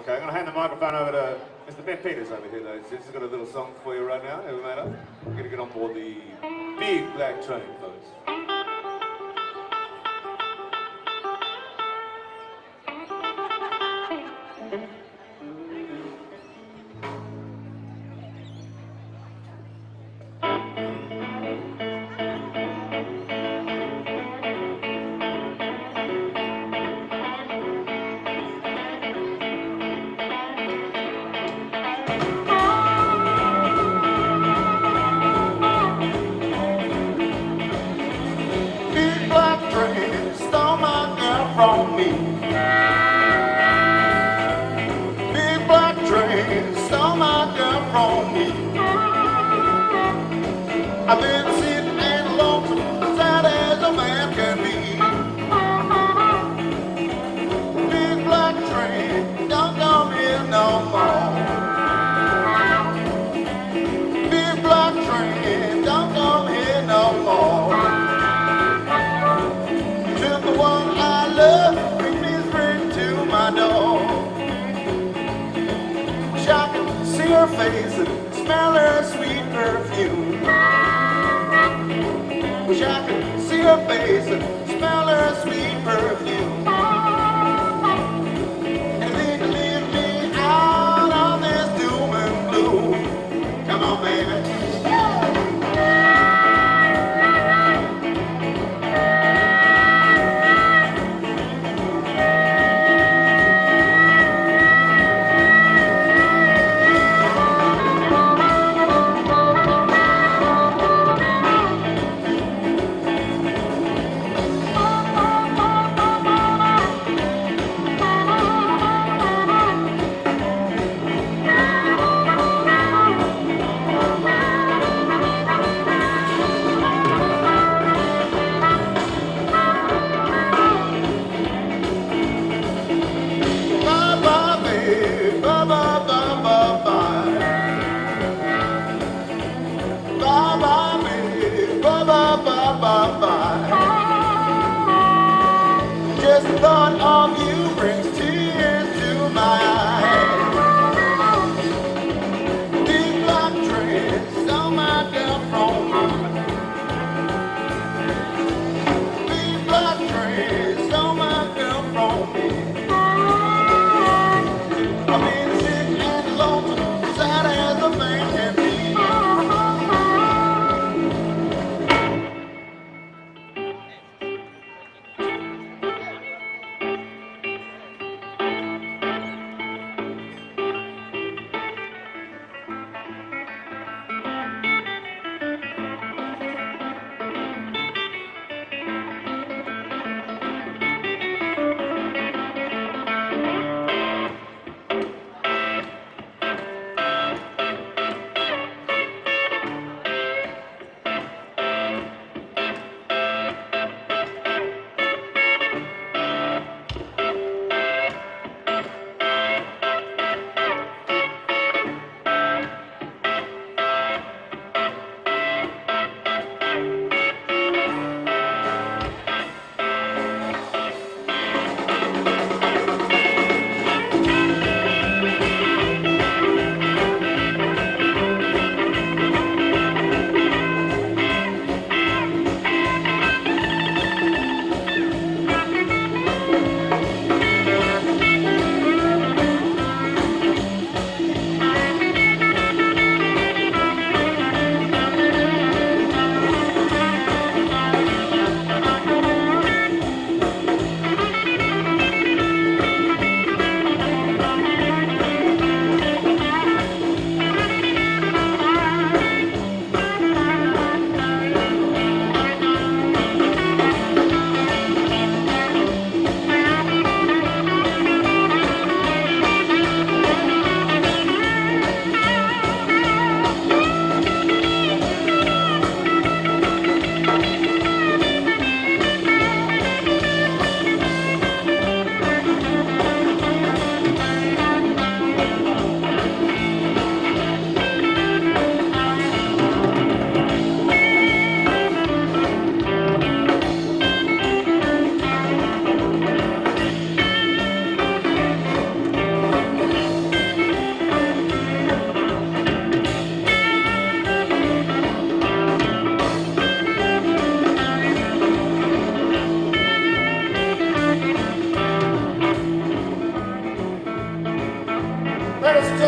Okay, I'm going to hand the microphone over to Mr. Ben Peters over here, though. He's got a little song for you right now, never matter. We're going to get on board the big black train, folks. From me. Big black train stole my girl from me. I've been sitting and lonesome, sad as a man can be. Big black train, don't come here no more. Big black train, don't come here no more. Took the one I love, bring me straight to my door. Wish I could see her face and smell her sweet perfume. Wish I could see her face and smell her sweet perfume. And they can leave me out of this doom and gloom. Come on, baby.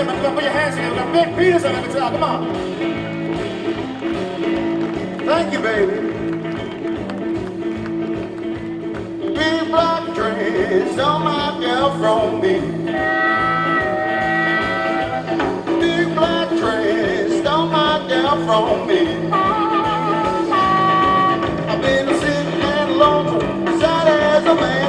here, man. Come on, put your hands together. We got Big Peters on the guitar. Come on. Thank you, baby. Big black dress on my girl from me. Big black dress on my girl from me. I've been sitting and lonesome, sad as a man.